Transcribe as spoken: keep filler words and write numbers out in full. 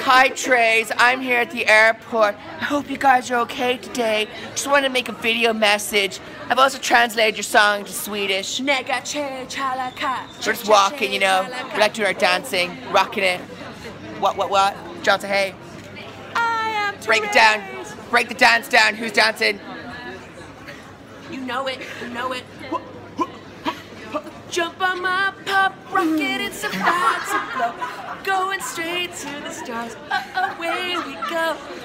Hi Trace, I'm here at the airport. I hope you guys are okay today. Just wanted to make a video message. I've also translated your song to Swedish. We're just walking, you know. We like doing our dancing, rocking it. What, what, what? Johnson, hey. Break it down. Break the dance down. Who's dancing? You know it, you know it. Jump on my pop rocket, it's about to blow. Going straight to the stars, uh, away we go.